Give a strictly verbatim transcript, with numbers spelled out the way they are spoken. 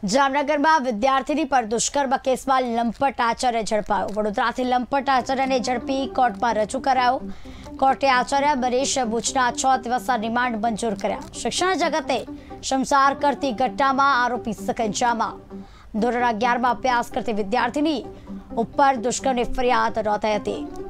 जामनगर में विद्यार्थी पर दुष्कर्म केस में लंपट आचार्य झड़पायो। वडोदराथी लंपट आचार्य ने झड़पी कोर्ट में रजू करायो। कोर्टे आचार्य मनीष बूचना छ दिवस रिमांड मंजूर कर्या। शिक्षण जगते शमसार करती घटना में आरोपी सकंजामा। धोरण अगियार में अभ्यास करती विद्यार्थिनी उपर दुष्कर्मनी फरियाद नोंधाई हती।